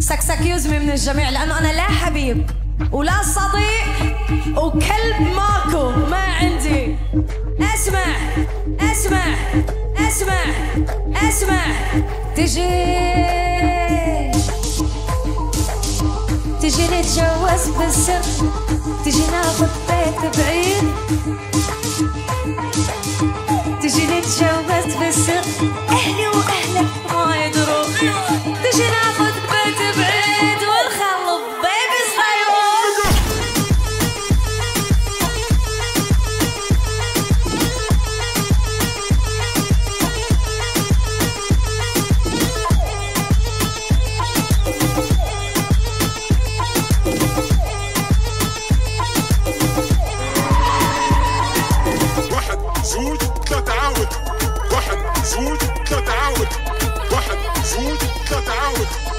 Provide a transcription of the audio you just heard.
يوزمي من الجميع، لأنه أنا لا حبيب ولا صديق وكلب ماكو، ما عندي. اسمع اسمع اسمع اسمع. تجي نتجوز بالسر، تجي ناخذ بيت بعيد، تجي نتجوز بالسر، أهلي وأهلك ما يدروا، تجي ناخذ بيت بعيد ونخلف بيبي صغير. زوج ثلاثة عاود، واحد زوج ثلاثة عاود، واحد زوج ثلاثة عاود.